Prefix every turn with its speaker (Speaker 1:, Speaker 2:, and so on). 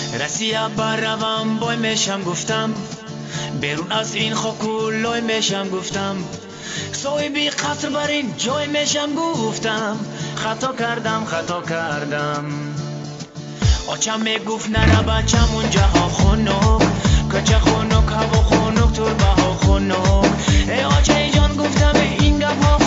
Speaker 1: رسیه بروم بای میشم گفتم، بیرون از این خاکولای میشم گفتم، صاحبی قصر بر این جای میشم گفتم، خطا کردم. آچم میگفت نره بچم اونجا ها خونوک، کچه خونوک هوا خونوک تربه ها خونوک. ای آچه جان گفتم این گپ ها